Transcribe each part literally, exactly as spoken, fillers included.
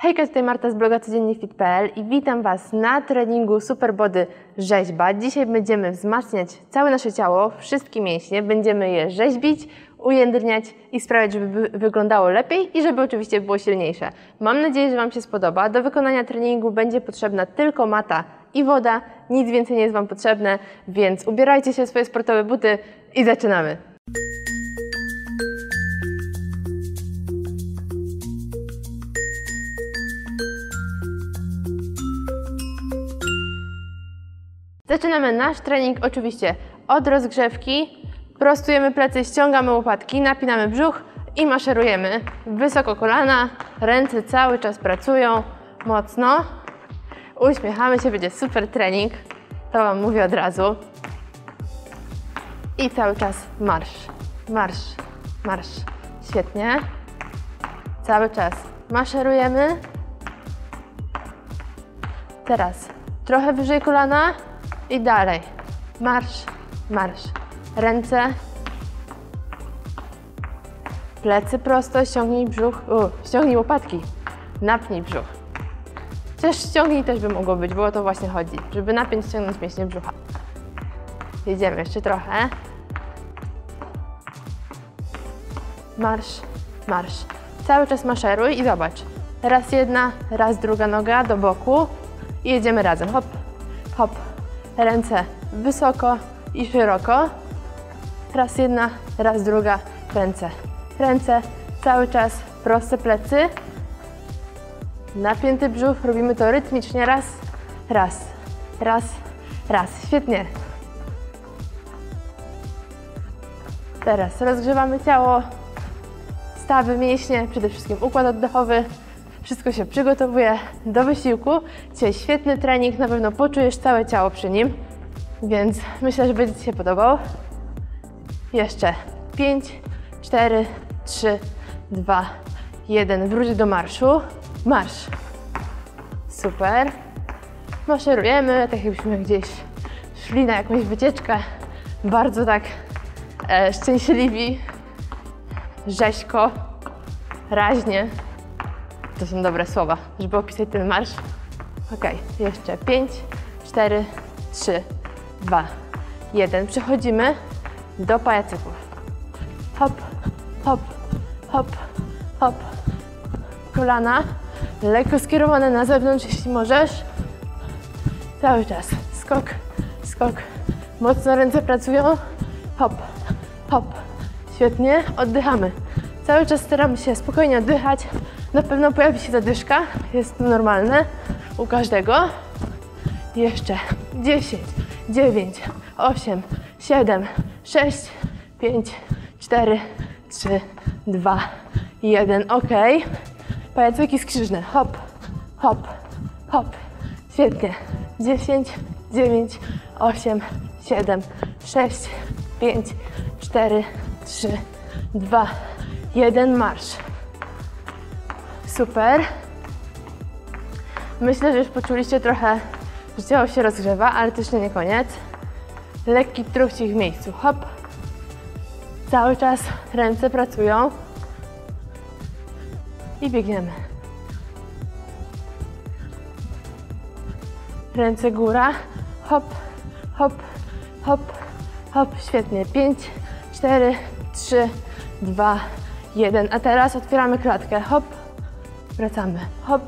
Hejka, tutaj Marta z bloga codziennie fit kropka p l i witam Was na treningu Superbody Rzeźba. Dzisiaj będziemy wzmacniać całe nasze ciało, wszystkie mięśnie, będziemy je rzeźbić, ujędrniać i sprawiać, żeby wyglądało lepiej i żeby oczywiście było silniejsze. Mam nadzieję, że Wam się spodoba. Do wykonania treningu będzie potrzebna tylko mata i woda, nic więcej nie jest Wam potrzebne, więc ubierajcie się w swoje sportowe buty i zaczynamy. Zaczynamy nasz trening oczywiście od rozgrzewki. Prostujemy plecy, ściągamy łopatki, napinamy brzuch i maszerujemy. Wysoko kolana, ręce cały czas pracują mocno. Uśmiechamy się, będzie super trening. To Wam mówię od razu. I cały czas marsz, marsz, marsz. Świetnie. Cały czas maszerujemy. Teraz trochę wyżej kolana. I dalej. Marsz, marsz. Ręce. Plecy prosto, ściągnij brzuch. U, ściągnij łopatki. Napnij brzuch. Też ściągnij też by mogło być, bo o to właśnie chodzi. Żeby napiąć, ściągnąć mięśnie brzucha. Jedziemy jeszcze trochę. Marsz, marsz. Cały czas maszeruj i zobacz. Raz jedna, raz druga noga do boku. I jedziemy razem. Hop, hop. Ręce wysoko i szeroko. Raz jedna, raz druga. Ręce, ręce. Cały czas proste plecy. Napięty brzuch. Robimy to rytmicznie. Raz, raz, raz, raz. Świetnie. Teraz rozgrzewamy ciało. Stawy, mięśnie, przede wszystkim układ oddechowy. Wszystko się przygotowuje do wysiłku. Dzisiaj świetny trening, na pewno poczujesz całe ciało przy nim, więc myślę, że będzie Ci się podobał. Jeszcze pięć, cztery, trzy, dwa, jeden. Wróć do marszu. Marsz. Super. Maszerujemy, tak jakbyśmy gdzieś szli na jakąś wycieczkę. Bardzo tak e, szczęśliwi, rzeźko, raźnie. To są dobre słowa, żeby opisać ten marsz. Ok, jeszcze pięć, cztery, trzy, dwa, jeden. Przechodzimy do pajacyków. Hop, hop, hop, hop. Kolana lekko skierowane na zewnątrz, jeśli możesz. Cały czas. Skok, skok. Mocno ręce pracują. Hop, hop. Świetnie. Oddychamy. Cały czas staramy się spokojnie oddychać. Na pewno pojawi się zadyszka, jest to normalne u każdego. Jeszcze dziesięć, dziewięć, osiem, siedem, sześć, pięć, cztery, trzy, dwa, jeden. Ok. Pajacyki skrzyżne. Hop, hop, hop. Świetnie. dziesięć, dziewięć, osiem, siedem, sześć, pięć, cztery, trzy, dwa, jeden. Marsz. Super. Myślę, że już poczuliście trochę, że ciało się rozgrzewa, ale to jeszcze nie koniec. Lekki truchcik w miejscu. Hop. Cały czas ręce pracują. I biegniemy. Ręce góra. Hop, hop, hop, hop. Świetnie. pięć, cztery, trzy, dwa, jeden. A teraz otwieramy klatkę. Hop. Wracamy. Hop.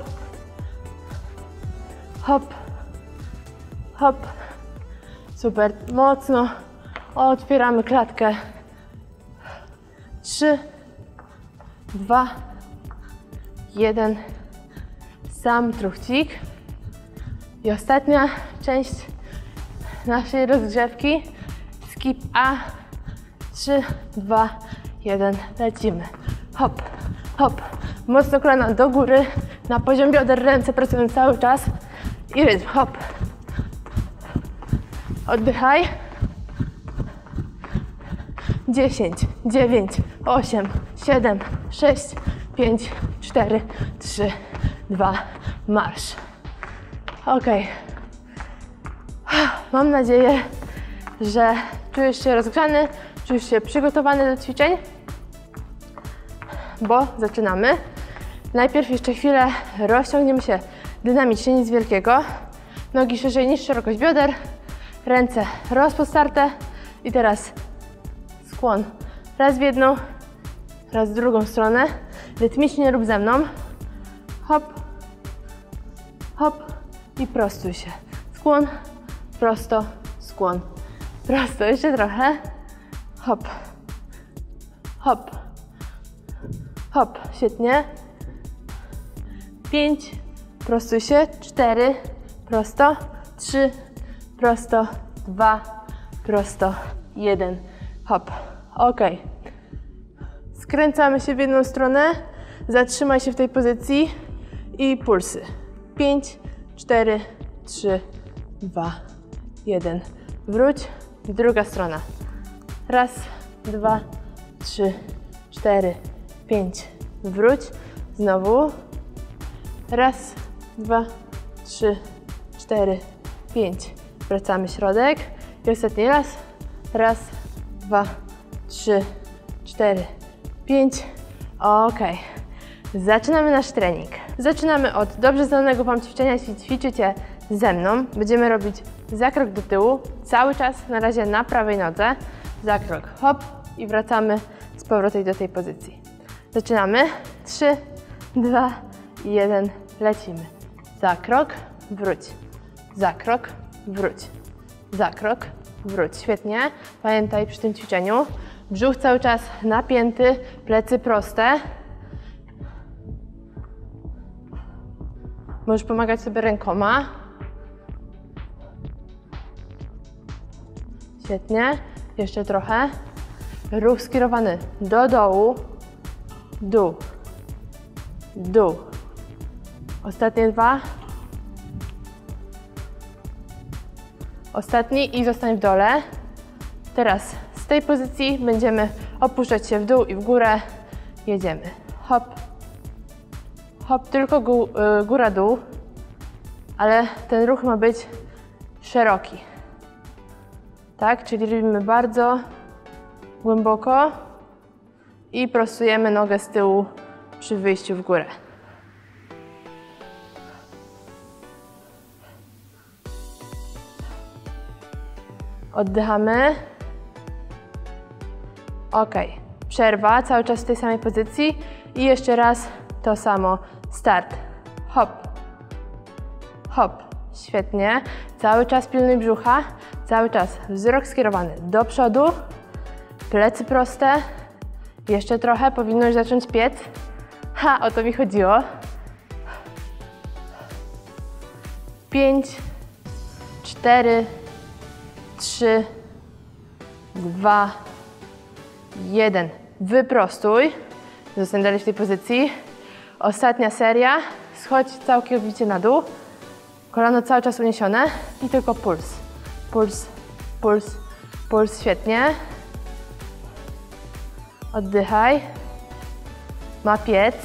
Hop. Hop. Super. Mocno otwieramy klatkę. Trzy, dwa, jeden. Sam truchcik. I ostatnia część naszej rozgrzewki. Skip A. Trzy, dwa, jeden. Lecimy. Hop. Hop. Mocno kolana do góry, na poziom bioder, ręce pracują cały czas i rytm. Hop. Oddychaj. dziesięć, dziewięć, osiem, siedem, sześć, pięć, cztery, trzy, dwa, marsz. Ok. Mam nadzieję, że czujesz się rozgrzany, czujesz się przygotowany do ćwiczeń, bo zaczynamy. Najpierw jeszcze chwilę rozciągniemy się dynamicznie, nic wielkiego. Nogi szerzej niż szerokość bioder, ręce rozpostarte i teraz skłon raz w jedną, raz w drugą stronę, rytmicznie rób ze mną. Hop, hop i prostuj się. Skłon, prosto, skłon, prosto. Jeszcze trochę. Hop, hop, hop. Świetnie. Pięć, prostuj się. Cztery, prosto. Trzy, prosto. Dwa, prosto. Jeden, hop. Ok. Skręcamy się w jedną stronę. Zatrzymaj się w tej pozycji i pulsy. Pięć, cztery, trzy, dwa, jeden. Wróć. Druga strona. Raz, dwa, trzy, cztery, pięć. Wróć. Znowu. Raz, dwa, trzy, cztery, pięć. Wracamy środek. I ostatni raz. Raz, dwa, trzy, cztery, pięć. Ok. Zaczynamy nasz trening. Zaczynamy od dobrze znanego Wam ćwiczenia, jeśli ćwiczycie ze mną. Będziemy robić zakrok do tyłu, cały czas na razie na prawej nodze. Zakrok, hop i wracamy z powrotem do tej pozycji. Zaczynamy. trzy, dwa, jeden, lecimy. Zakrok, wróć. Zakrok, wróć. Zakrok, wróć. Świetnie. Pamiętaj przy tym ćwiczeniu, brzuch cały czas napięty, plecy proste. Możesz pomagać sobie rękoma. Świetnie. Jeszcze trochę. Ruch skierowany do dołu. Dół. Dół. Ostatnie dwa. Ostatni i zostań w dole. Teraz z tej pozycji będziemy opuszczać się w dół i w górę. Jedziemy. Hop. Hop, tylko góra-dół, ale ten ruch ma być szeroki. Tak, czyli robimy bardzo głęboko i prostujemy nogę z tyłu przy wyjściu w górę. Oddychamy. Ok, przerwa, cały czas w tej samej pozycji i jeszcze raz to samo. Start. Hop. Hop. Świetnie. Cały czas pilnuj brzucha. Cały czas wzrok skierowany do przodu. Plecy proste. Jeszcze trochę. Powinno już zacząć piec. Ha, o to mi chodziło. Pięć, cztery, trzy, dwa, jeden. Wyprostuj. Zostań dalej w tej pozycji. Ostatnia seria. Schodź całkowicie na dół. Kolano cały czas uniesione i tylko puls. Puls, puls, puls. Świetnie. Oddychaj. Ma piec.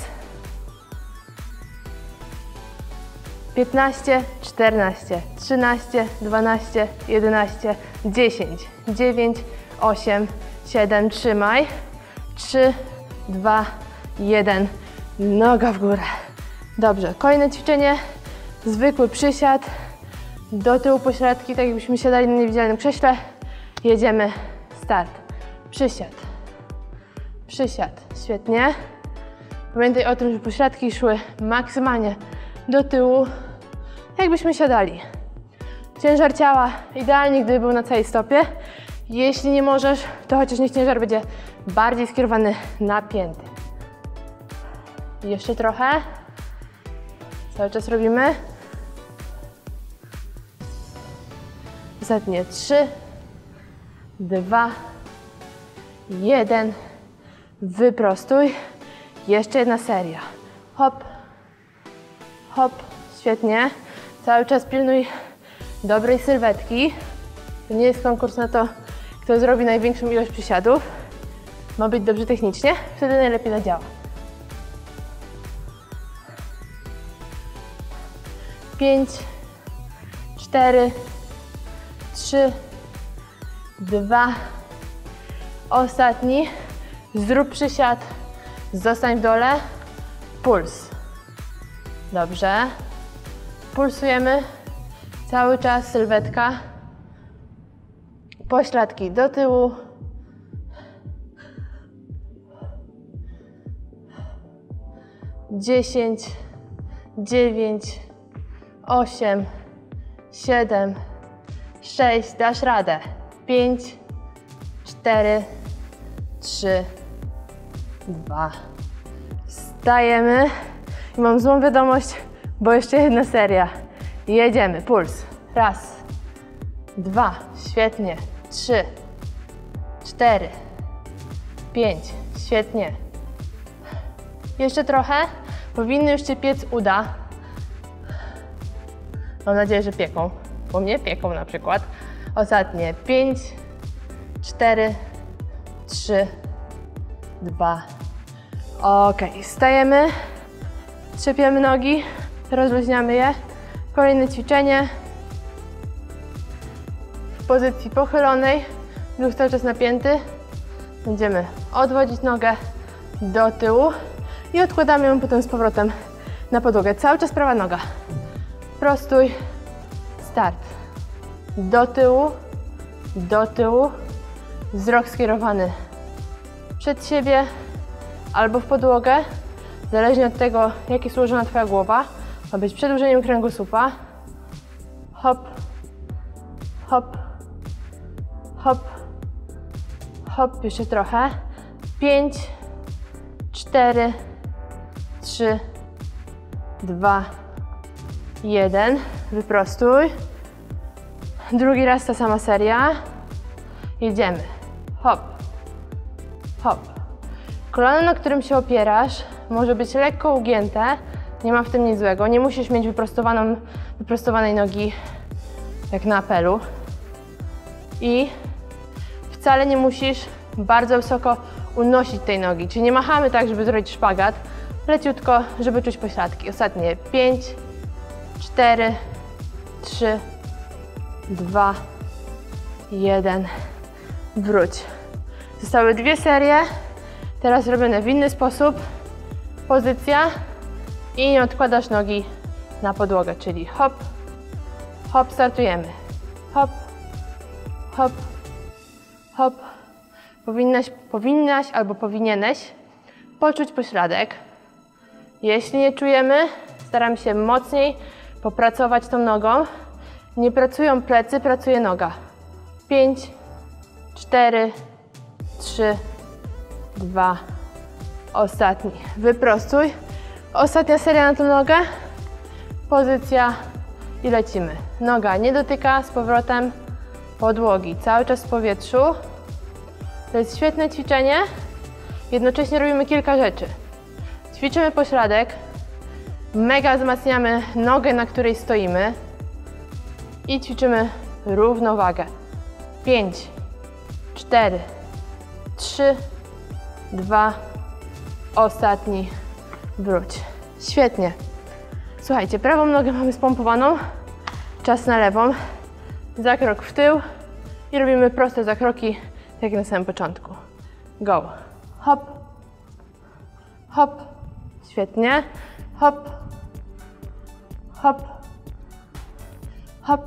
piętnaście, czternaście, trzynaście, dwanaście, jedenaście, dziesięć, dziewięć, osiem, siedem. Trzymaj. trzy, dwa, jeden. Noga w górę. Dobrze, kolejne ćwiczenie. Zwykły przysiad. Do tyłu pośladki, tak jakbyśmy siadali na niewidzialnym krześle. Jedziemy. Start. Przysiad. Przysiad. Świetnie. Pamiętaj o tym, żeby pośladki szły maksymalnie do tyłu, jakbyśmy siadali. Ciężar ciała idealnie, gdyby był na całej stopie. Jeśli nie możesz, to chociaż niech ciężar będzie bardziej skierowany, napięty. Jeszcze trochę. Cały czas robimy. Ostatnie trzy, dwa, jeden. Wyprostuj. Jeszcze jedna seria. Hop, hop. Świetnie. Cały czas pilnuj dobrej sylwetki. To nie jest konkurs na to, kto zrobi największą ilość przysiadów. Ma być dobrze technicznie, wtedy najlepiej zadziała. Pięć, cztery, trzy, dwa. Ostatni. Zrób przysiad. Zostań w dole. Puls. Dobrze. Pulsujemy. Cały czas sylwetka. Pośladki do tyłu. dziesięć, dziewięć, osiem, siedem, sześć, dasz radę. pięć, cztery, trzy, dwa. Wstajemy i mam złą wiadomość, bo jeszcze jedna seria. Jedziemy, puls. Raz, dwa, świetnie. Trzy, cztery, pięć, świetnie. Jeszcze trochę. Powinny już Cię piec uda. Mam nadzieję, że pieką, bo mnie pieką na przykład. Ostatnie. pięć, cztery, trzy, dwa. Ok, wstajemy. Trzepiemy nogi. Rozluźniamy je. Kolejne ćwiczenie. W pozycji pochylonej. Brzuch cały czas napięty. Będziemy odwodzić nogę do tyłu i odkładamy ją potem z powrotem na podłogę. Cały czas prawa noga. Prostuj. Start. Do tyłu, do tyłu. Wzrok skierowany przed siebie albo w podłogę. Zależnie od tego, jak jest ułożona Twoja głowa. Ma być przedłużeniem kręgosłupa. Hop, hop, hop, hop. Jeszcze trochę. pięć, cztery, trzy, dwa, jeden. Wyprostuj. Drugi raz ta sama seria. Jedziemy. Hop, hop. Kolano, na którym się opierasz, może być lekko ugięte. Nie ma w tym nic złego. Nie musisz mieć wyprostowaną, wyprostowanej nogi jak na apelu. I wcale nie musisz bardzo wysoko unosić tej nogi. Czyli nie machamy tak, żeby zrobić szpagat. Leciutko, żeby czuć pośladki. Ostatnie. pięć, cztery, trzy, dwa, jeden. Wróć. Zostały dwie serie. Teraz robione w inny sposób. Pozycja i nie odkładasz nogi na podłogę, czyli hop, hop, startujemy. Hop, hop, hop. Powinnaś, powinnaś albo powinieneś poczuć pośladek. Jeśli nie czujemy, staram się mocniej popracować tą nogą. Nie pracują plecy, pracuje noga. pięć, cztery, trzy, dwa, ostatni. Wyprostuj. Ostatnia seria na tą nogę. Pozycja i lecimy. Noga nie dotyka z powrotem podłogi. Cały czas w powietrzu. To jest świetne ćwiczenie. Jednocześnie robimy kilka rzeczy. Ćwiczymy pośladek. Mega wzmacniamy nogę, na której stoimy. I ćwiczymy równowagę. pięć, cztery, trzy, dwa, ostatni. Wróć. Świetnie. Słuchajcie, prawą nogę mamy spompowaną. Czas na lewą. Zakrok w tył. I robimy proste zakroki, jak na samym początku. Go. Hop. Hop. Świetnie. Hop. Hop. Hop.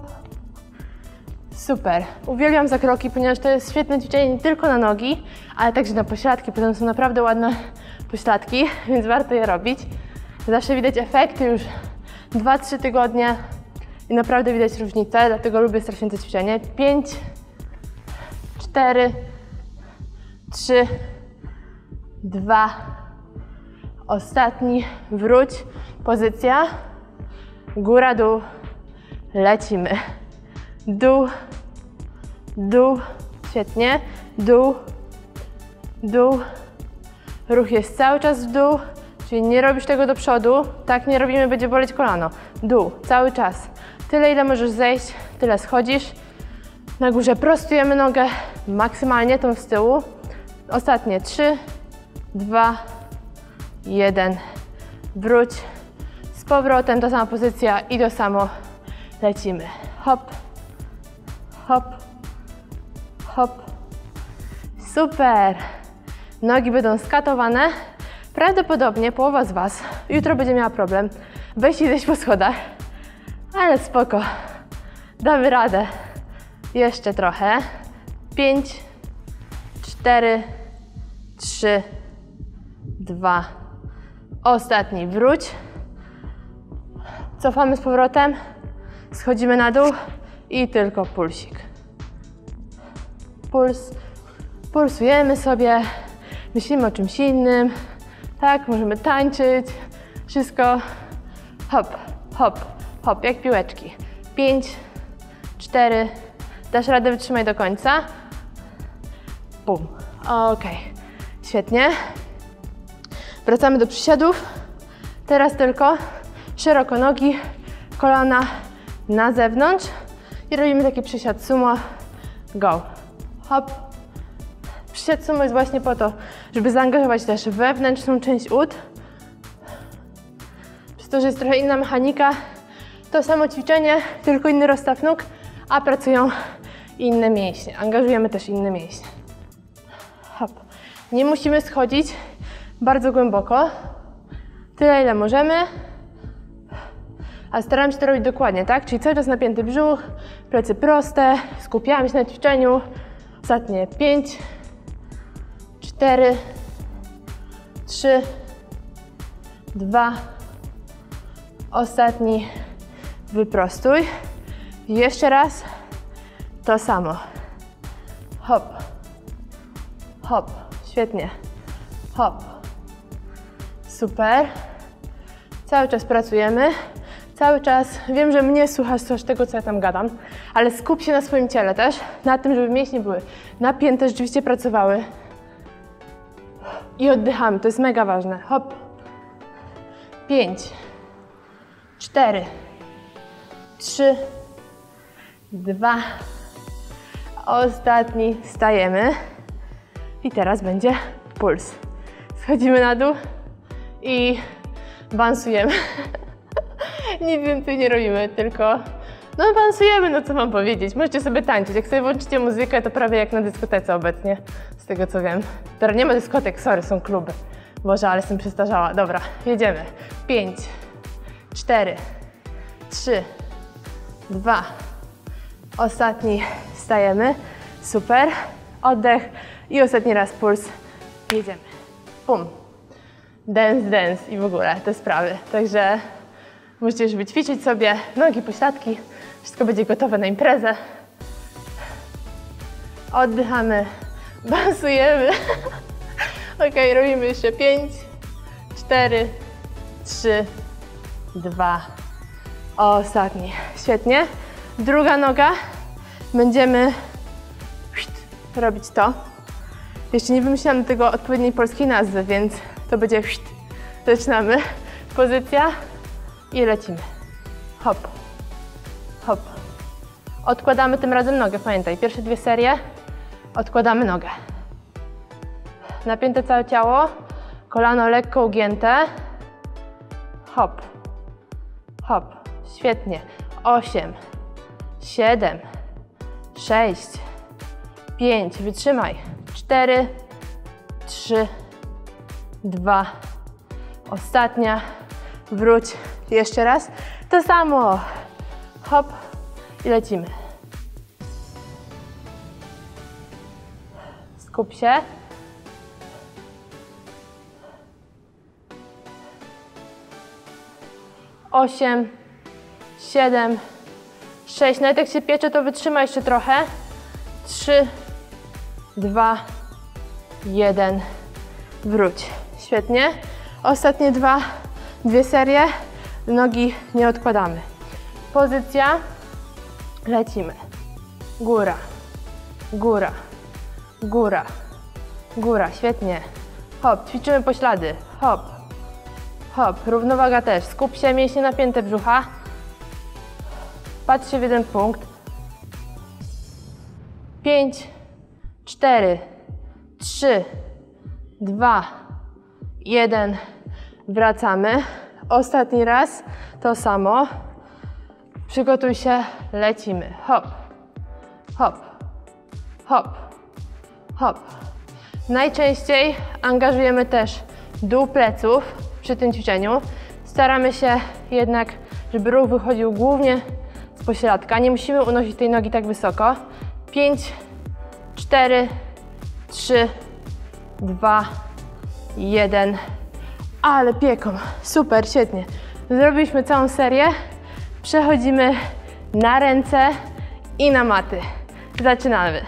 Super. Uwielbiam zakroki, ponieważ to jest świetne ćwiczenie nie tylko na nogi, ale także na pośladki. Potem są naprawdę ładne pośladki, więc warto je robić. Zawsze widać efekty już dwa trzy tygodnie i naprawdę widać różnicę, dlatego lubię strasznie to ćwiczenie. pięć, cztery, trzy, dwa, ostatni, wróć, pozycja, góra, dół, lecimy. Dół, dół, świetnie, dół, dół, ruch jest cały czas w dół, czyli nie robisz tego do przodu, tak nie robimy, będzie boleć kolano. Dół, cały czas, tyle ile możesz zejść, tyle schodzisz. Na górze prostujemy nogę maksymalnie, tą z tyłu. Ostatnie trzy, dwa, jeden, wróć, z powrotem ta sama pozycja i to samo lecimy. Hop, hop, hop. Super! Nogi będą skatowane. Prawdopodobnie połowa z Was jutro będzie miała problem Weź i zejść po schodach. Ale spoko. Damy radę. Jeszcze trochę. Pięć, cztery, trzy, dwa. Ostatni. Wróć. Cofamy z powrotem. Schodzimy na dół i tylko pulsik. Puls. Pulsujemy sobie. Myślimy o czymś innym. Tak, możemy tańczyć. Wszystko. Hop, hop, hop, jak piłeczki. Pięć, cztery. Dasz radę, wytrzymaj do końca. Bum. Ok. Świetnie. Wracamy do przysiadów. Teraz tylko szeroko nogi, kolana na zewnątrz i robimy taki przysiad sumo. Go. Hop. Przysiad sumo jest właśnie po to, żeby zaangażować też wewnętrzną część ud. Przez to, że jest trochę inna mechanika, to samo ćwiczenie, tylko inny rozstaw nóg, a pracują inne mięśnie. Angażujemy też inne mięśnie. Hop. Nie musimy schodzić bardzo głęboko. Tyle, ile możemy. A staram się to robić dokładnie, tak? Czyli cały czas napięty brzuch, plecy proste, skupiamy się na ćwiczeniu. Ostatnie pięć, cztery, trzy, dwa. Ostatni. Wyprostuj. Jeszcze raz. To samo. Hop. Hop. Świetnie. Hop. Super. Cały czas pracujemy. Cały czas, wiem, że mnie słuchasz też tego, co ja tam gadam, ale skup się na swoim ciele też, na tym, żeby mięśnie były napięte, rzeczywiście pracowały. I oddychamy, to jest mega ważne. Hop. Pięć. Cztery. Trzy. Dwa. Ostatni. Stajemy. I teraz będzie puls. Schodzimy na dół i bansujemy. Nic więcej nie robimy, tylko no bansujemy, no co mam powiedzieć. Możecie sobie tańczyć. Jak sobie włączycie muzykę, to prawie jak na dyskotece obecnie, z tego co wiem. Teraz nie ma dyskotek, sorry, są kluby. Boże, ale jestem przestarzała. Dobra, jedziemy. Pięć, cztery, trzy, dwa. Ostatni. Stajemy. Super. Oddech i ostatni raz puls. Jedziemy. Pum. Dance, dance i w ogóle te sprawy. Także możecie już wyćwiczyć sobie nogi, pośladki. Wszystko będzie gotowe na imprezę. Oddychamy. Bansujemy. Ok, robimy jeszcze pięć, cztery, trzy, dwa. Ostatni. Świetnie. Druga noga. Będziemy robić to. Jeszcze nie wymyśliłam do tego odpowiedniej polskiej nazwy, więc to będzie zaczynamy. Pozycja i lecimy. Hop. Hop. Odkładamy tym razem nogę, pamiętaj. Pierwsze dwie serie. Odkładamy nogę. Napięte całe ciało. Kolano lekko ugięte. Hop. Hop. Świetnie. Osiem. Siedem. Sześć. Pięć. Wytrzymaj. Cztery. Trzy. Dwa. Ostatnia. Wróć. Jeszcze raz. To samo. Hop. I lecimy. Skup się. Osiem. Siedem. Sześć. Nawet jak się piecze, to wytrzyma jeszcze trochę. Trzy. Dwa. Jeden. Wróć. Świetnie. Ostatnie dwa. Dwie serie. Nogi nie odkładamy. Pozycja. Lecimy. Góra. Góra. Góra. Góra. Świetnie. Hop. Ćwiczymy poślady. Hop. Hop. Równowaga też. Skup się. Mięśnie napięte brzucha. Patrz się w jeden punkt. Pięć. Cztery. Trzy. Dwa. Jeden. Wracamy. Ostatni raz. To samo. Przygotuj się. Lecimy. Hop. Hop. Hop. Hop. Najczęściej angażujemy też dół pleców przy tym ćwiczeniu. Staramy się jednak, żeby ruch wychodził głównie z pośladka. Nie musimy unosić tej nogi tak wysoko. pięć, cztery, trzy, dwa, jeden. Ale pieką. Super, świetnie. Zrobiliśmy całą serię. Przechodzimy na ręce i na maty. Zaczynamy.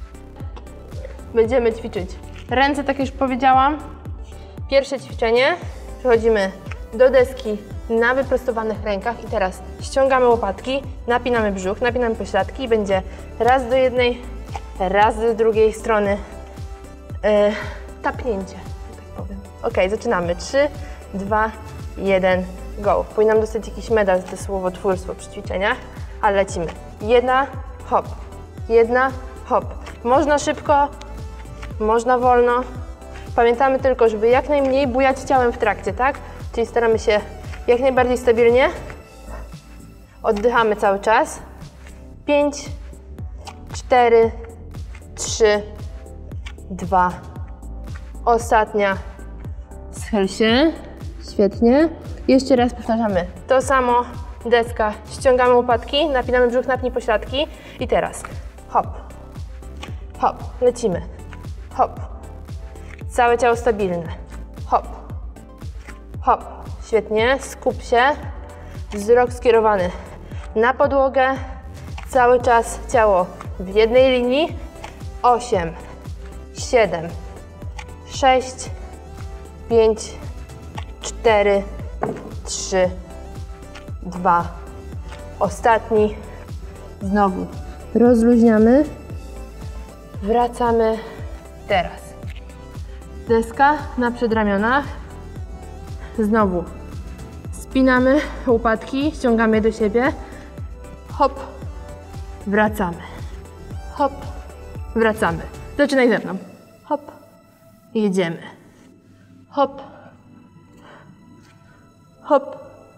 Będziemy ćwiczyć ręce, tak jak już powiedziałam. Pierwsze ćwiczenie. Przechodzimy do deski na wyprostowanych rękach i teraz ściągamy łopatki, napinamy brzuch, napinamy pośladki i będzie raz do jednej, raz do drugiej strony yy, tapnięcie, tak powiem. Ok, zaczynamy. trzy, dwa, jeden, go. Powinnam dostać jakiś medal za to słowotwórstwo przy ćwiczeniach, ale lecimy. Jedna, hop, jedna, hop. Można szybko, można wolno. Pamiętamy tylko, żeby jak najmniej bujać ciałem w trakcie, tak? Czyli staramy się jak najbardziej stabilnie. Oddychamy cały czas. pięć, cztery, trzy, dwa. Ostatnia. Schyl się. Świetnie. Jeszcze raz powtarzamy to samo. Deska. Ściągamy łopatki, napinamy brzuch, napnij pośladki. I teraz hop, hop. Lecimy. Hop. Całe ciało stabilne. Hop. Hop. Świetnie. Skup się. Wzrok skierowany na podłogę. Cały czas ciało w jednej linii. osiem, siedem, sześć, pięć, cztery, trzy, dwa. Ostatni. Znowu rozluźniamy. Wracamy. Teraz. Deska na przedramionach. Znowu spinamy łopatki, ściągamy je do siebie. Hop, wracamy. Hop, wracamy. Zaczynaj ze mną. Hop, jedziemy. Hop, hop,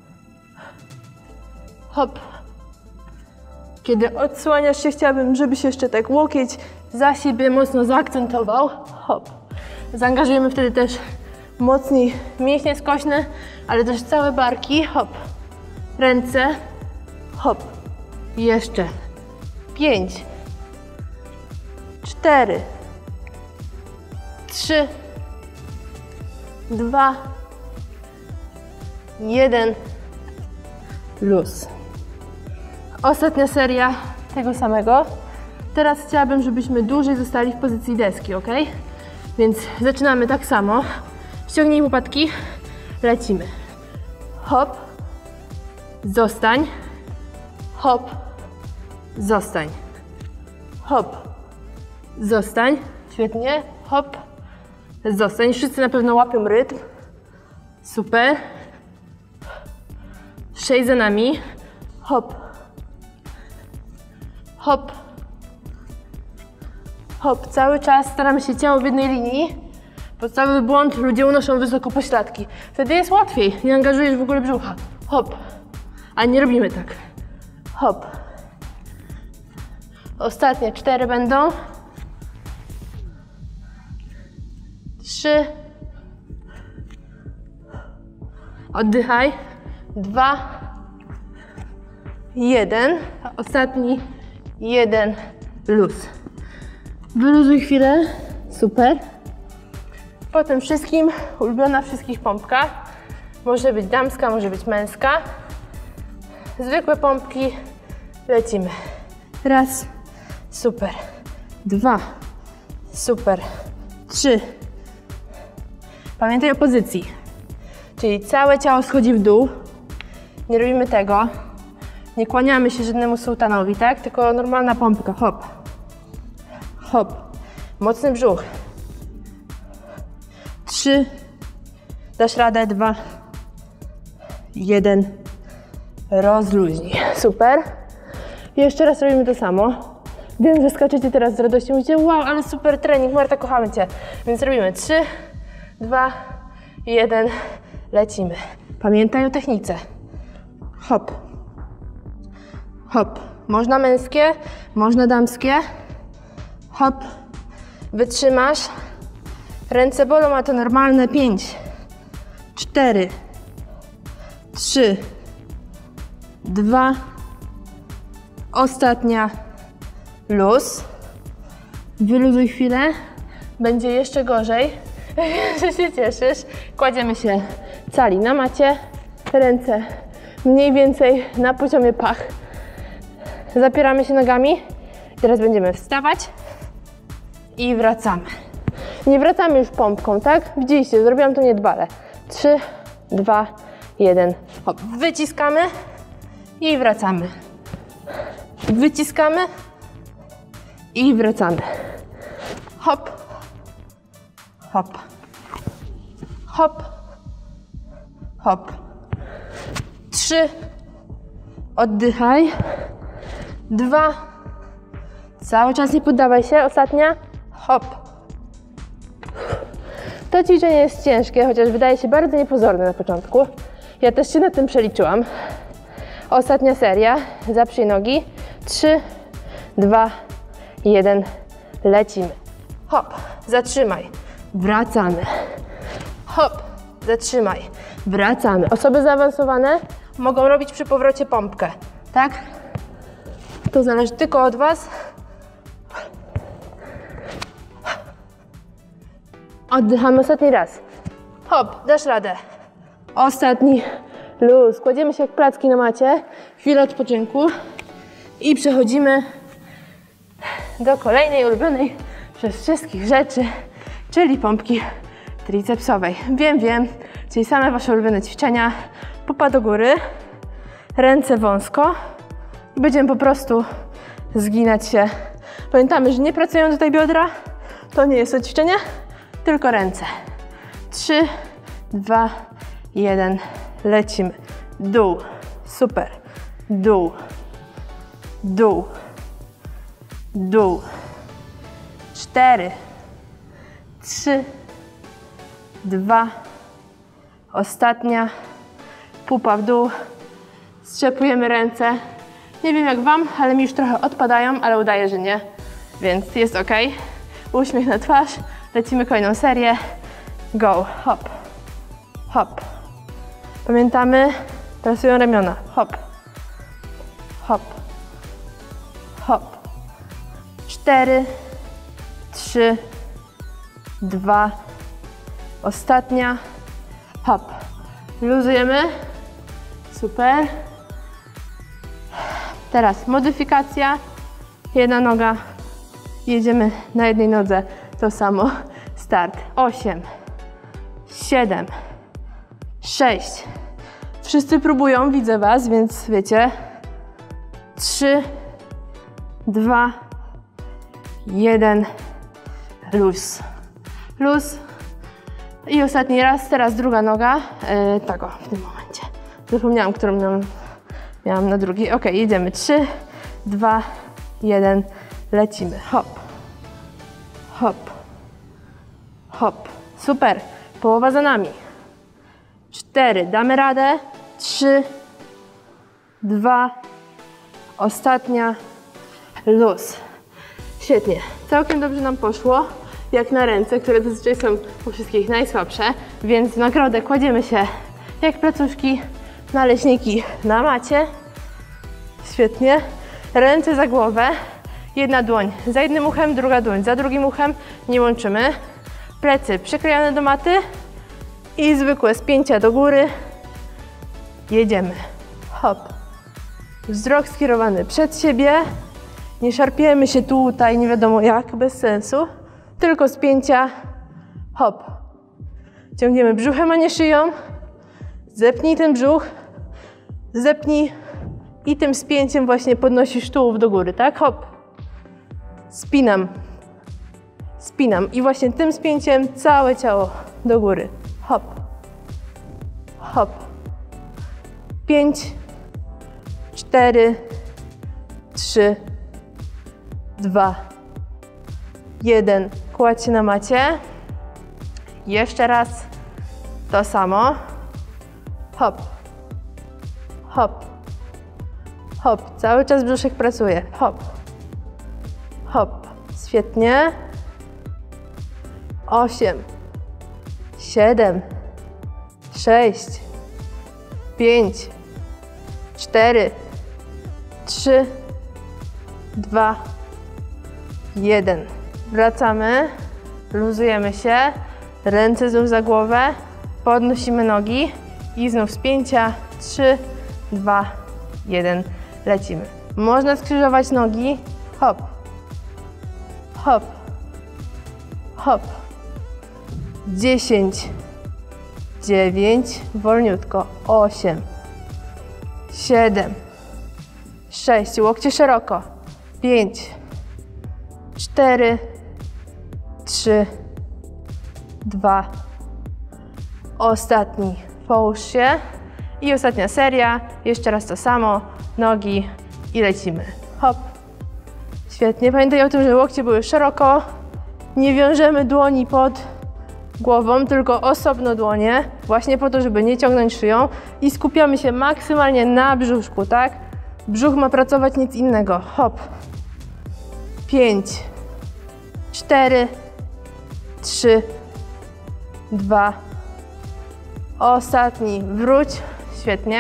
hop. Kiedy odsłaniasz się, chciałabym, żebyś jeszcze tak łokieć za siebie mocno zaakcentował. Hop. Zaangażujemy wtedy też mocniej mięśnie skośne, ale też całe barki. Hop. Ręce. Hop. Jeszcze. Pięć. Cztery. Trzy. Dwa. Jeden. Luz. Ostatnia seria tego samego. Teraz chciałabym, żebyśmy dłużej zostali w pozycji deski, ok? Więc zaczynamy tak samo. Ściągnij łopatki, lecimy. Hop, zostań. Hop, zostań. Hop, zostań. Świetnie. Hop, zostań. Wszyscy na pewno łapią rytm. Super. Sześć za nami. Hop. Hop. Hop. Cały czas staramy się ciało w jednej linii. Podstawowy błąd, ludzie unoszą wysoko pośladki. Wtedy jest łatwiej, nie angażujesz w ogóle brzucha. Hop. A nie robimy tak. Hop. Ostatnie cztery będą. Trzy. Oddychaj. Dwa. Jeden. Ostatni. Jeden. Luz. Wyluzuj chwilę. Super. Po tym wszystkim ulubiona wszystkich pompka. Może być damska, może być męska. Zwykłe pompki. Lecimy. Raz. Super. Dwa. Super. Trzy. Pamiętaj o pozycji. Czyli całe ciało schodzi w dół. Nie robimy tego. Nie kłaniamy się żadnemu sułtanowi, tak? Tylko normalna pompka. Hop. Hop. Mocny brzuch. Trzy. Dasz radę. Dwa. Jeden. Rozluźnij. Super. Jeszcze raz robimy to samo. Wiem, że skaczecie teraz z radością. Mówicie, wow, ale super trening. Marta, kochamy Cię. Więc robimy trzy, dwa, jeden. Lecimy. Pamiętaj o technice. Hop. Hop. Można męskie, można damskie. Hop. Wytrzymasz. Ręce bolą, a to normalne. Pięć. Cztery. trzy, dwa, ostatnia, luz. Wyluzuj chwilę, będzie jeszcze gorzej, że się cieszysz. Kładziemy się cali na macie, ręce mniej więcej na poziomie pach. Zapieramy się nogami. Teraz będziemy wstawać i wracamy. Nie wracamy już pompką, tak? Widzieliście, zrobiłam to niedbale. trzy, dwa, jeden. Hop. Wyciskamy i wracamy. Wyciskamy i wracamy. Hop. Hop. Hop. Hop. Trzy. Oddychaj. Dwa. Cały czas nie poddawaj się. Ostatnia. Hop. To ćwiczenie jest ciężkie, chociaż wydaje się bardzo niepozorne na początku. Ja też się na tym przeliczyłam. Ostatnia seria. Zaprzyj nogi. Trzy, dwa, jeden. Lecimy. Hop. Zatrzymaj. Wracamy. Hop. Zatrzymaj. Wracamy. Osoby zaawansowane mogą robić przy powrocie pompkę. Tak? To zależy tylko od Was. Oddychamy ostatni raz. Hop, dasz radę. Ostatni luz. Kładziemy się jak placki na macie. Chwilę odpoczynku. I przechodzimy do kolejnej ulubionej przez wszystkich rzeczy, czyli pompki tricepsowej. Wiem, wiem, czyli same Wasze ulubione ćwiczenia. Pupa do góry, ręce wąsko. Będziemy po prostu zginać się. Pamiętamy, że nie pracują tutaj biodra. To nie jest to ćwiczenie, tylko ręce. Trzy, dwa, jeden. Lecimy. Dół. Super. Dół. Dół. Dół. Cztery. Trzy. Dwa. Ostatnia. Pupa w dół. Strzepujemy ręce. Nie wiem jak Wam, ale mi już trochę odpadają, ale udaje, że nie. Więc jest ok. Uśmiech na twarz. Lecimy kolejną serię. Go. Hop. Hop. Pamiętamy? Pracują ramiona. Hop. Hop. Hop. Cztery. Trzy. Dwa. Ostatnia. Hop. Luzujemy. Super. Teraz modyfikacja. Jedna noga. Jedziemy na jednej nodze. To samo. Start. Osiem. Siedem. Sześć. Wszyscy próbują, widzę Was, więc wiecie. Trzy. Dwa. Jeden. Luz. Luz. I ostatni raz, teraz druga noga. Yy, tak o, w tym momencie. Zapomniałam, którą miałam, miałam na drugi. Ok, jedziemy. Trzy, dwa, jeden. Lecimy. Hop. Hop. Hop. Super. Połowa za nami. Cztery. Damy radę. Trzy, dwa. Ostatnia. Luz. Świetnie. Całkiem dobrze nam poszło. Jak na ręce, które zazwyczaj są u wszystkich najsłabsze. Więc w nagrodę kładziemy się jak placuszki, naleśniki na macie. Świetnie. Ręce za głowę. Jedna dłoń za jednym uchem, druga dłoń za drugim uchem. Nie łączymy. Plecy przyklejone do maty. I zwykłe spięcia do góry. Jedziemy. Hop. Wzrok skierowany przed siebie. Nie szarpiemy się tutaj, nie wiadomo jak, bez sensu. Tylko spięcia. Hop. Ciągniemy brzuchem, a nie szyją. Zepnij ten brzuch. Zepnij. I tym spięciem właśnie podnosisz tułów do góry, tak? Hop. Spinam. Spinam. I właśnie tym spięciem całe ciało do góry. Hop. Hop. Pięć. Cztery. Trzy. Dwa. Jeden. Kładź się na macie. Jeszcze raz. To samo. Hop. Hop. Hop. Cały czas brzuszek pracuje. Hop. Hop. Świetnie. Osiem. Siedem. Sześć. pięć, cztery, trzy, dwa, jeden. Wracamy, luzujemy się, ręce znów za głowę, podnosimy nogi i znów spięcia. trzy, dwa, jeden. Lecimy. Można skrzyżować nogi. Hop, hop, hop. dziesięć, dziewięć, wolniutko. osiem, siedem, sześć, łokcie szeroko. pięć, cztery, trzy, dwa. Ostatni. Połóż się. I ostatnia seria. Jeszcze raz to samo. Nogi i lecimy. Hop. Świetnie. Pamiętaj o tym, że łokcie były szeroko. Nie wiążemy dłoni pod głową, tylko osobno dłonie. Właśnie po to, żeby nie ciągnąć szyją. I skupiamy się maksymalnie na brzuszku, tak? Brzuch ma pracować, nic innego. Hop. pięć, cztery, trzy, dwa. Ostatni. Wróć. Świetnie.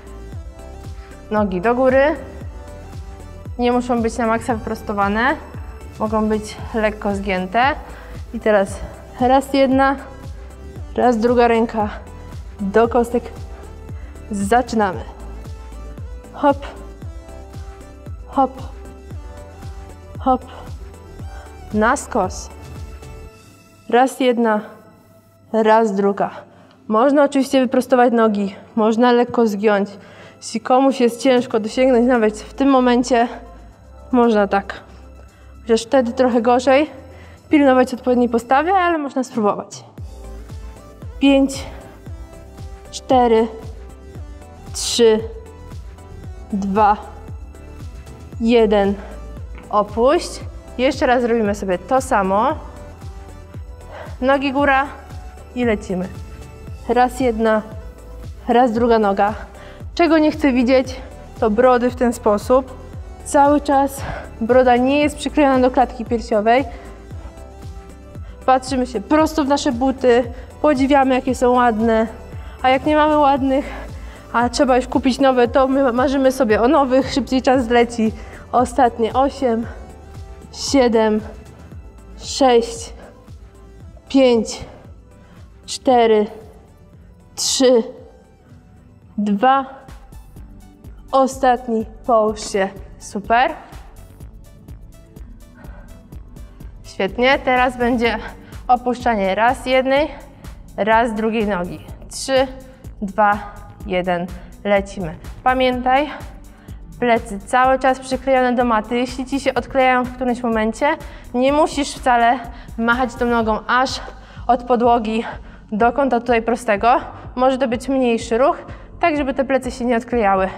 Nogi do góry. Nie muszą być na maksa wyprostowane. Mogą być lekko zgięte. I teraz raz jedna, raz druga ręka do kostek. Zaczynamy. Hop, hop, hop. Na skos. Raz jedna, raz druga. Można oczywiście wyprostować nogi, można lekko zgiąć. Jeśli komuś jest ciężko dosięgnąć nawet w tym momencie, można tak. Chociaż wtedy trochę gorzej pilnować odpowiedniej postawy, ale można spróbować. pięć, cztery, trzy, dwa, jeden. Opuść. Jeszcze raz zrobimy sobie to samo. Nogi góra i lecimy. Raz jedna, raz druga noga. Czego nie chcę widzieć, to brody w ten sposób. Cały czas broda nie jest przyklejona do klatki piersiowej. Patrzymy się prosto w nasze buty, podziwiamy, jakie są ładne. A jak nie mamy ładnych, a trzeba już kupić nowe, to my marzymy sobie o nowych, szybciej czas zleci. Ostatnie osiem, siedem, sześć, pięć, cztery, trzy, dwa. Ostatni. Połóż się. Super. Świetnie. Teraz będzie opuszczanie raz jednej, raz drugiej nogi. trzy, dwa, jeden. Lecimy. Pamiętaj, plecy cały czas przyklejone do maty. Jeśli ci się odklejają w którymś momencie, nie musisz wcale machać tą nogą aż od podłogi do kąta tutaj prostego. Może to być mniejszy ruch, tak żeby te plecy się nie odklejały.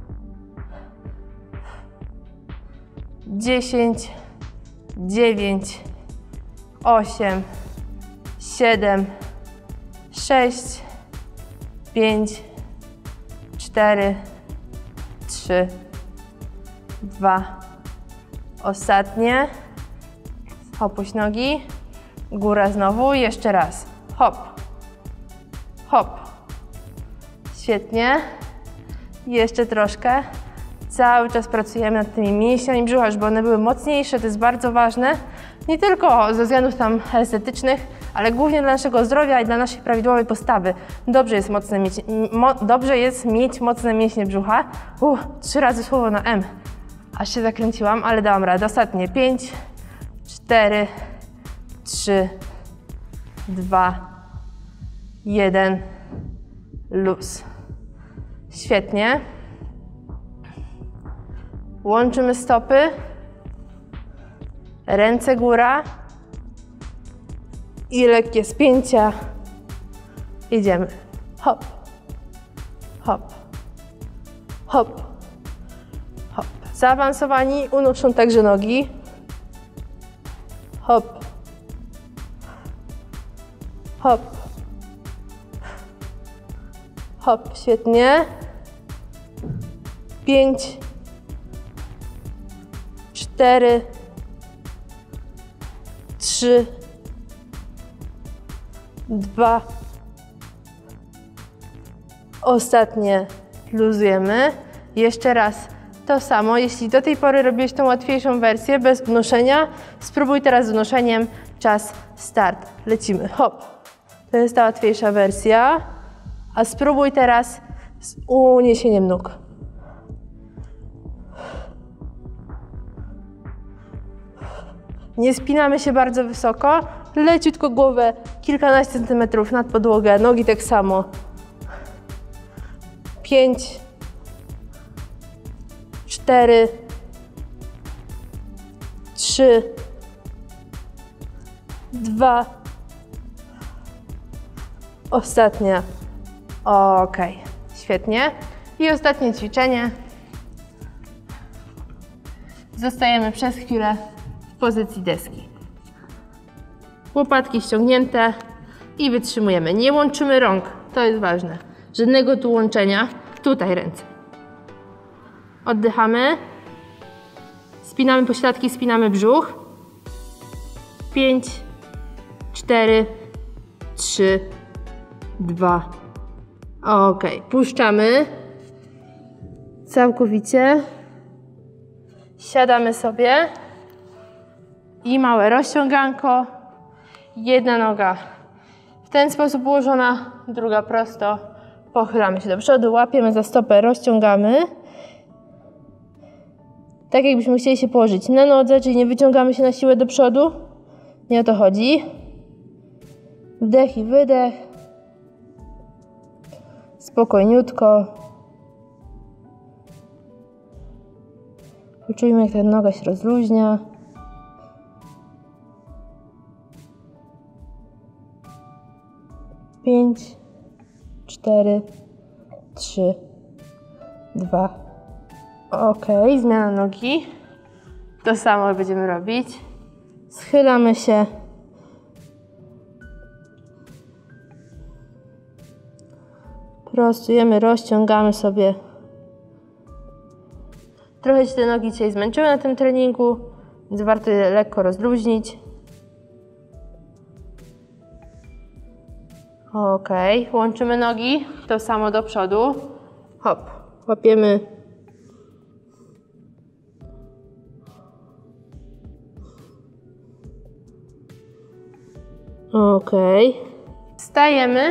dziesięć, dziewięć, osiem, siedem, sześć, pięć, cztery, trzy, dwa. Ostatnie. Opuść nogi. Góra znowu. Jeszcze raz. Hop. Hop. Świetnie. Jeszcze troszkę. Cały czas pracujemy nad tymi mięśniami brzucha, żeby one były mocniejsze. To jest bardzo ważne. Nie tylko ze względów tam estetycznych, ale głównie dla naszego zdrowia i dla naszej prawidłowej postawy. Dobrze jest, mocne mieć, mo, dobrze jest mieć mocne mięśnie brzucha. Uh, trzy razy słowo na M. Aż się zakręciłam, ale dałam radę. Ostatnie. pięć, cztery, trzy, dwa, jeden. Luz. Świetnie. Łączymy stopy. Ręce góra. I lekkie spięcia. Idziemy. Hop. Hop. Hop. Hop. Zaawansowani unoszą także nogi. Hop. Hop. Hop. Świetnie. Pięć. Cztery. Trzy. Dwa. Ostatnie luzujemy. Jeszcze raz to samo. Jeśli do tej pory robiłeś tą łatwiejszą wersję bez unoszenia, spróbuj teraz z unoszeniem. Czas, start. Lecimy. Hop. To jest ta łatwiejsza wersja. A spróbuj teraz z uniesieniem nóg. Nie spinamy się bardzo wysoko. Leciutko głowę kilkanaście centymetrów nad podłogę. Nogi tak samo. Pięć. Cztery. Trzy. Dwa. Ostatnia. Ok, świetnie. I ostatnie ćwiczenie. Zostajemy przez chwilę w pozycji deski. Łopatki ściągnięte i wytrzymujemy. Nie łączymy rąk, to jest ważne. Żadnego tu łączenia. Tutaj ręce. Oddychamy. Spinamy pośladki, spinamy brzuch. Pięć, cztery, trzy, dwa. Ok, puszczamy. Całkowicie. Siadamy sobie. I małe rozciąganko. Jedna noga w ten sposób ułożona, druga prosto. Pochylamy się do przodu, łapiemy za stopę, rozciągamy. Tak jakbyśmy chcieli się położyć na nodze, czyli nie wyciągamy się na siłę do przodu. Nie o to chodzi. Wdech i wydech. Spokojniutko. Poczujmy, jak ta noga się rozluźnia. Pięć, cztery, trzy, dwa. Ok, zmiana nogi. To samo będziemy robić. Schylamy się. Prostujemy, rozciągamy sobie. Trochę się te nogi dzisiaj zmęczyły na tym treningu, więc warto je lekko rozluźnić. Ok, łączymy nogi, to samo do przodu. Hop, łapiemy. Ok, wstajemy.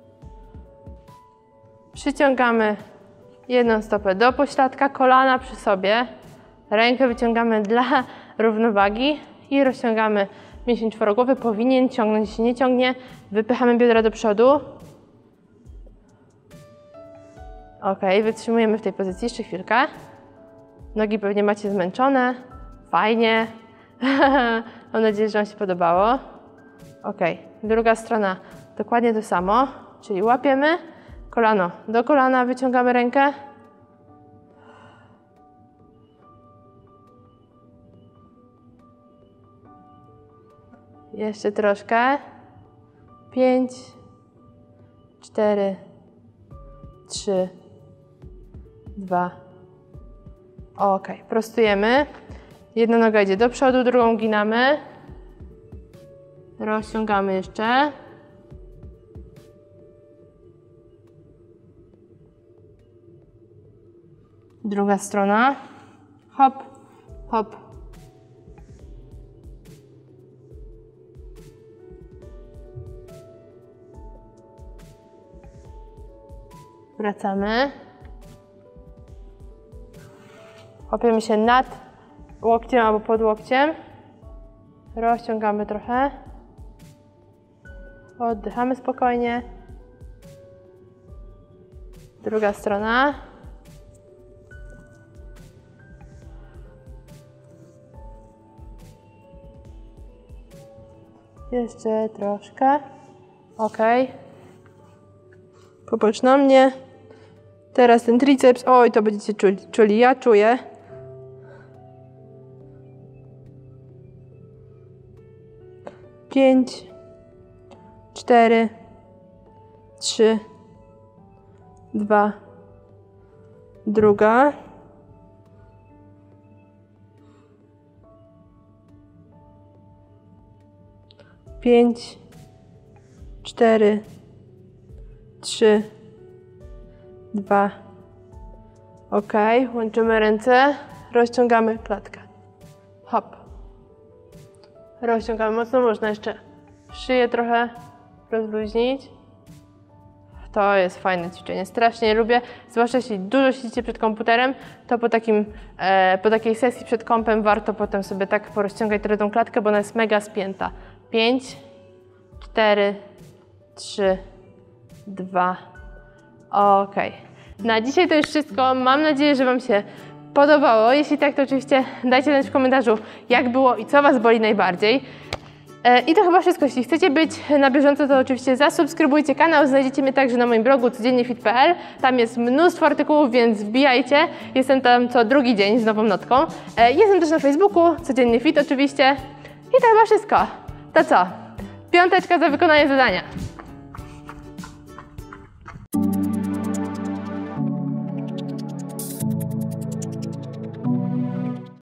Przyciągamy jedną stopę do pośladka, kolana przy sobie. Rękę wyciągamy dla równowagi i rozciągamy mięsień czworogłowy. Powinien ciągnąć, jeśli nie ciągnie, wypychamy biodra do przodu. Ok, wytrzymujemy w tej pozycji jeszcze chwilkę. Nogi pewnie macie zmęczone. Fajnie. Mam nadzieję, że Wam się podobało. Ok, druga strona dokładnie to samo, czyli łapiemy kolano do kolana, wyciągamy rękę. Jeszcze troszkę. Pięć, cztery, trzy, dwa. Ok, prostujemy. Jedna noga idzie do przodu, drugą ginamy. Rozciągamy jeszcze. Druga strona. Hop, hop. Wracamy. Łapiemy się nad łokciem albo pod łokciem. Rozciągamy trochę. Oddychamy spokojnie. Druga strona. Jeszcze troszkę. Ok. Popatrz na mnie. Teraz ten triceps. Oj, to będziecie czuli. czuli. Ja czuję. Pięć, cztery, trzy, dwa, druga. Pięć, cztery, trzy, dwa. Ok, łączymy ręce, rozciągamy klatkę. Hop. Rozciągamy mocno, można jeszcze szyję trochę rozluźnić. To jest fajne ćwiczenie, strasznie lubię, zwłaszcza jeśli dużo siedzicie przed komputerem, to po, takim, e, po takiej sesji przed kompem warto potem sobie tak porozciągać trochę tą klatkę, bo ona jest mega spięta. pięć, cztery, trzy, dwa, ok. Na dzisiaj to już wszystko, mam nadzieję, że Wam się podobało. Jeśli tak, to oczywiście dajcie znać w komentarzu, jak było i co Was boli najbardziej. I to chyba wszystko. Jeśli chcecie być na bieżąco, to oczywiście zasubskrybujcie kanał. Znajdziecie mnie także na moim blogu codziennie fit kropka p l. Tam jest mnóstwo artykułów, więc wbijajcie. Jestem tam co drugi dzień z nową notką. Jestem też na Facebooku, codziennie fit oczywiście. I to chyba wszystko. To co? Piąteczka za wykonanie zadania.